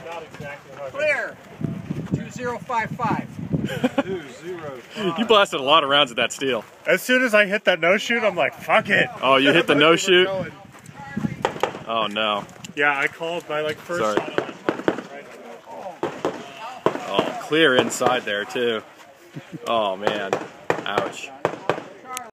not exactly how Clear. 2055. 205. You blasted a lot of rounds at that steel. As soon as I hit that no shoot, I'm like, fuck it. Oh, you hit the no shoot? Oh no. Yeah, I called my like first Sorry. shot. Oh, clear inside there too. Oh man. Ouch.